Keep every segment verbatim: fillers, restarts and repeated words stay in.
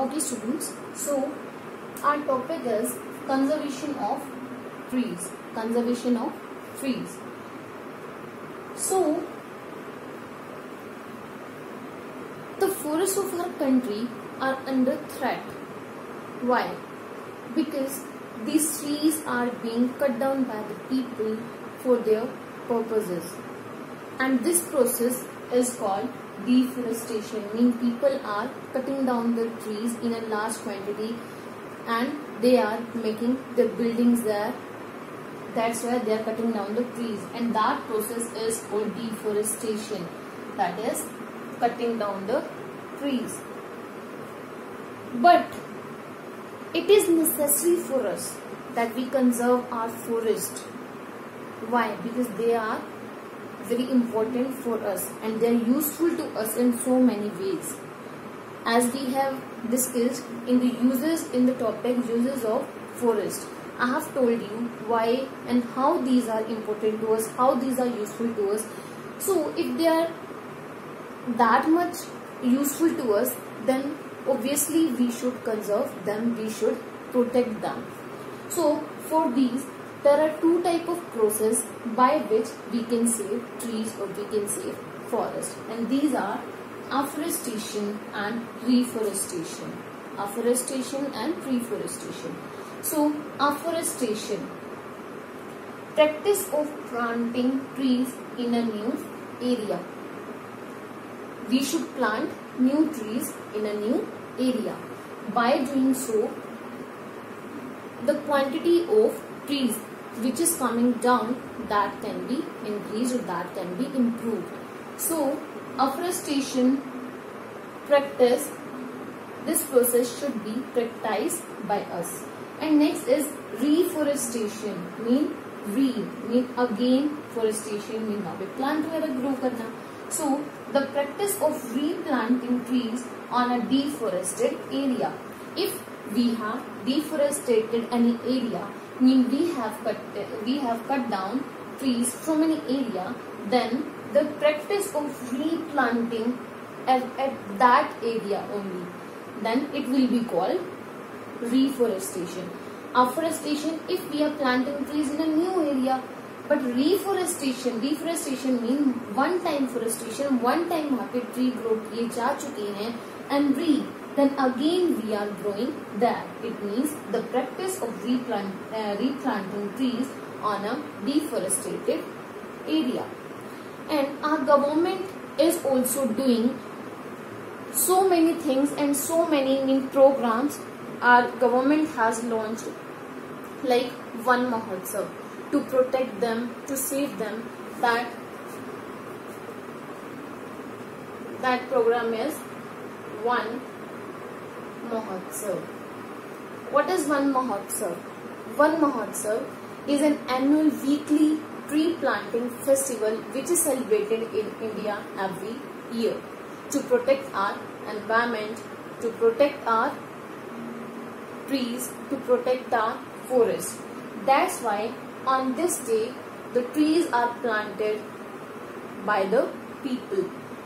Okay students, so our topic is conservation of trees. Conservation of trees. So the forests of our country are under threat. Why? Because these trees are being cut down by the people for their purposes, and this process is called deforestation. Means people are cutting down the trees in a large quantity and they are making the buildings there. That's why they are cutting down the trees, and that process is called deforestation. That is cutting down the trees. But it is necessary for us that we conserve our forest. Why? Because they are very important for us and they are useful to us in so many ways. As we have discussed in the uses in the topic uses of forest, I have told you why and how these are important to us, how these are useful to us. So if they are that much useful to us, then obviously we should conserve them, we should protect them. So for these, there are two type of process by which we can save trees or we can save forest, and these are afforestation and reforestation. Afforestation and reforestation. So afforestation, practice of planting trees in a new area. We should plant new trees in a new area. By doing so, the quantity of trees which is coming down, that can be increased or that can be improved. So afforestation practice, this process should be practiced by us. And next is reforestation. Mean re mean again, forestation mean now plant वगैरह grow करना. So the practice of replanting trees on a deforested area. If we have deforested any area, mean we have cut we have cut down trees from any area, then the practice of replanting at, at that area only, then it will be called reforestation. Afforestation, if we are planting trees in a new area, but reforestation, deforestation mean one time forestation, one time वहाँ पे tree grow किए जा चुके हैं, and re, then again we are growing there. It means the practice of replant, uh, replanting trees on a deforested area. And our government is also doing so many things and so many mean programs. Our government has launched like Van Mahotsav to protect them, to save them. That that program is Van Mahotsav. What is Van Mahotsav? Van Mahotsav is an annual weekly tree planting festival which is celebrated in India every year to protect our environment, to protect our trees, to protect our forests. That's why on this day the trees are planted by the people.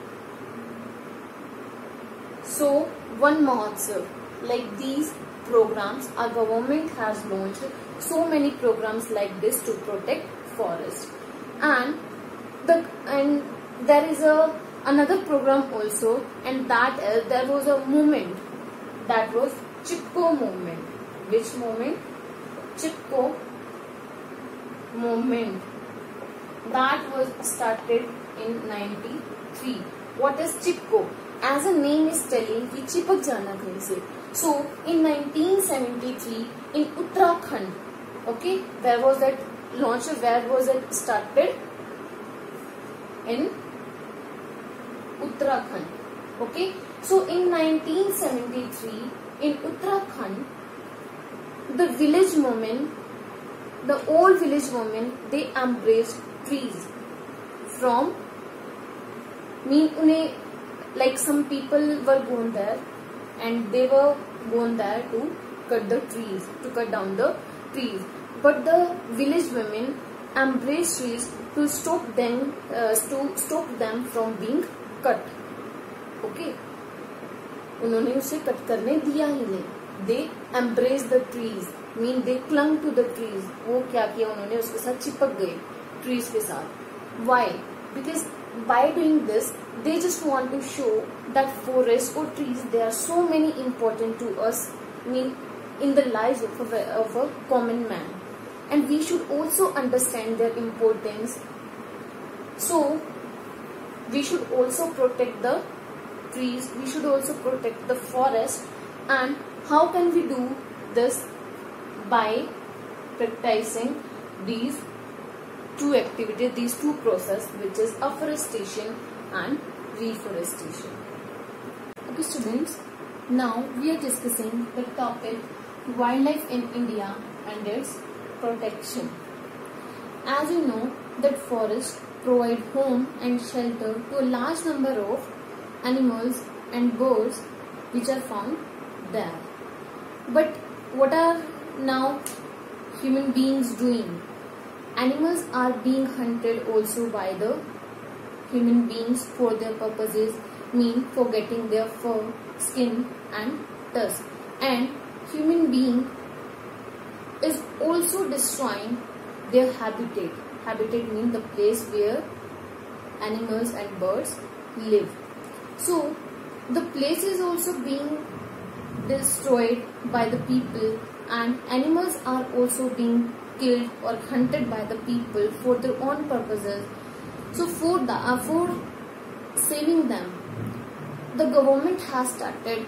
So Van Mahotsav, like these programs, our government has launched so many programs like this to protect forest. And the and there is a another program also, and that is there was a movement, that was Chipko movement. Which movement? Chipko movement. That was started in ninety-three. What is Chipko? As a name is telling, कि चिपक जाना कहीं से. So in nineteen seventy-three in Uttarakhand, okay, where was that launched? Where was it started? In Uttarakhand. Okay. So in nineteen seventy-three in Uttarakhand, the village women, the old village women, they embraced trees from, mean उन्हें, like some people were gone there and they were gone there to cut the trees, to cut down the trees. But the village women embraced trees to stop them, uh, to stop them from being cut. Okay. उन्होंने उसे cut करने दिया ही नहीं. They embrace the trees, mean they clung to the trees. वो क्या किया, उन्होंने उसके साथ चिपक गए ट्रीज के साथ. Why? Because by doing this they just want to show that forests or trees, they are so many important to us, mean in the lives of a, of a common man, and we should also understand their importance. So we should also protect the trees, we should also protect the forest. And how can we do this? By practicing these two activities, these two process, which is afforestation and reforestation. Okay students, now we are discussing the topic wildlife in India and its protection. As you know that forests provide home and shelter to a large number of animals and birds which are found there. But what are now human beings doing? Animals are being hunted also by the human beings for their purposes, mean for getting their fur, skin and tusk. And human being is also destroying their habitat. Habitat means the place where animals and birds live. So the place is also being destroyed by the people, and animals are also being killed or hunted by the people for their own purposes. So for the uh, for saving them, the government has started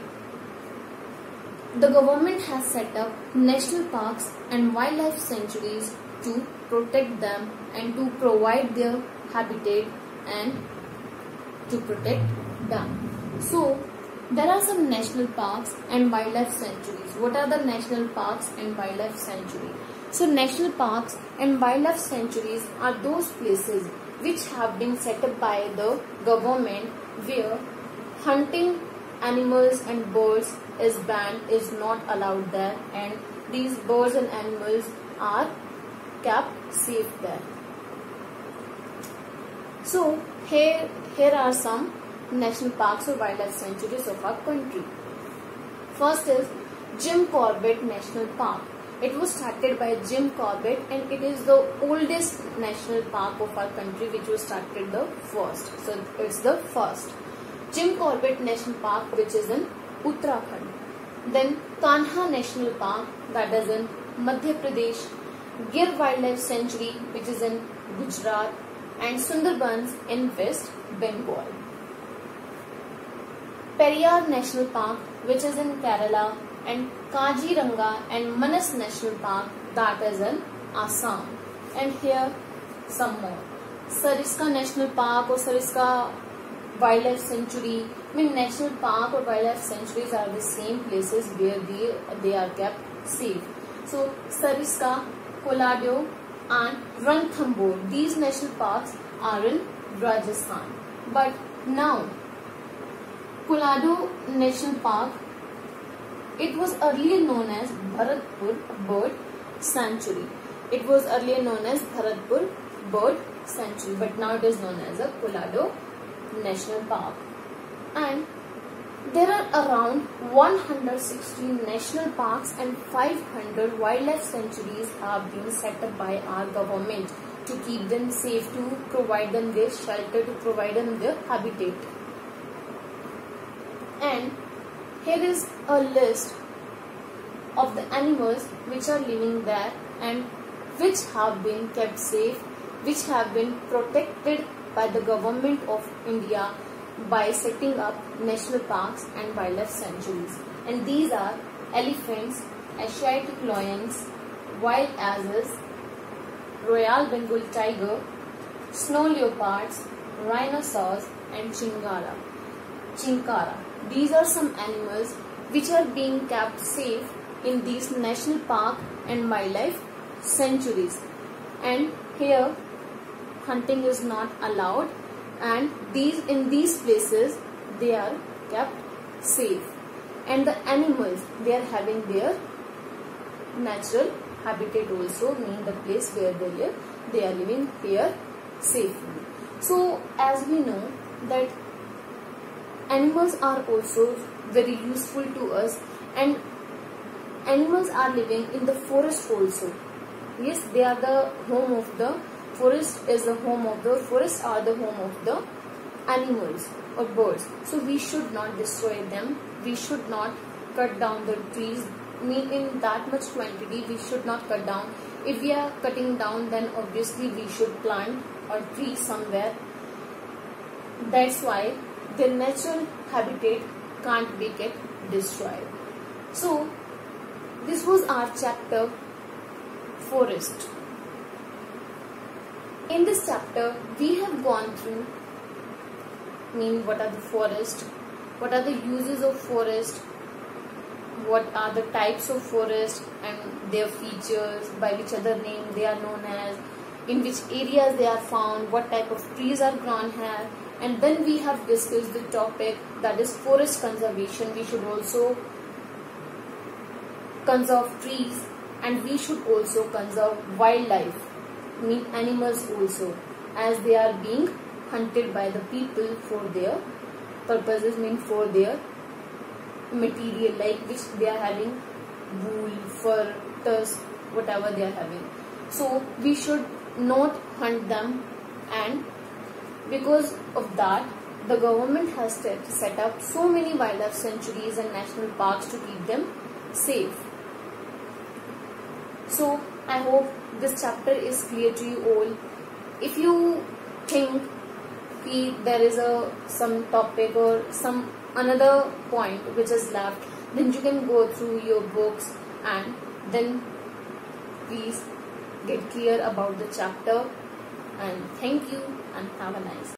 the government has set up national parks and wildlife sanctuaries to protect them and to provide their habitat and to protect them. So there are some national parks and wildlife sanctuaries. What are the national parks and wildlife sanctuaries? So national parks and wildlife sanctuaries are those places which have been set up by the government where hunting animals and birds is banned, is not allowed there, and these birds and animals are kept safe there. So here, here are some national parks or wildlife sanctuaries of our country. First is Jim Corbett National Park. It was started by Jim Corbett and it is the oldest national park of our country which was started the first. So it's the first. Jim Corbett National Park, which is in Uttarakhand. Then Kanha National Park, that is in Madhya Pradesh. Gir Wildlife Sanctuary, which is in Gujarat. And Sundarbans in West Bengal. Periyar National Park, which is in Kerala, and Kaziranga and Manas National Park, that is in Assam. And here some more. Sariska National Park or Sariska Wildlife Sanctuary. I mean, national park or wildlife sanctuaries are the same places where they, they are kept safe. So Sariska, Kolado and Ranthambore, these national parks are in Rajasthan. But now Kolado National Park, it was earlier known as Bharatpur Bird Sanctuary. It was earlier known as Bharatpur Bird Sanctuary, but now it is known as a Kolado National Park. And there are around one hundred sixteen national parks and five hundred wildlife sanctuaries have been set up by our government to keep them safe, to provide them their shelter, to provide them their habitat. And here is a list of the animals which are living there and which have been kept safe, which have been protected by the government of India by setting up national parks and wildlife sanctuaries. And these are elephants, Asiatic lions, wild asses, Royal Bengal tiger, snow leopards, rhinoceros and chingara. Chinkara. These are some animals which are being kept safe in these national park and wildlife sanctuaries. And here hunting is not allowed, and these in these places they are kept safe, and the animals, they are having their natural habitat also, mean the place where they live, they are living here safely. So as we know that animals are also very useful to us, and animals are living in the forest also. Yes, they are the home of the forest, is the home of the forest, are the home of the animals or birds. So we should not destroy them. We should not cut down the trees in that much quantity. We should not cut down. If we are cutting down, then obviously we should plant a tree somewhere. That's why their natural habitat can't be get destroyed. So this was our chapter forest. In this chapter we have gone through mean what are the forest, what are the uses of forest, what are the types of forest and their features, by which other name they are known as, in which areas they are found, what type of trees are grown here. And then we have discussed the topic that is forest conservation. We should also conserve trees, and we should also conserve wildlife, mean animals also, as they are being hunted by the people for their purposes, mean for their material, like which they are having wool, fur, tusk, whatever they are having. So we should not hunt them, and because of that the government has set up so many wildlife sanctuaries and national parks to keep them safe. So I hope this chapter is clear to you all. If you think there is a some topic or some another point which is left, then you can go through your books and then please get clear about the chapter. And thank you and have a nice day.